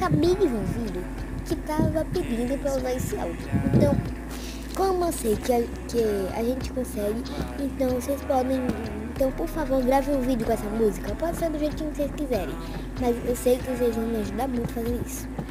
acabei de ver um vídeo que tava pedindo pra usar esse áudio. Então, como eu sei que a gente consegue, então vocês podem... Então, por favor, grave um vídeo com essa música. Pode ser do jeitinho que vocês quiserem, mas eu sei que vocês vão me ajudar muito a fazer isso.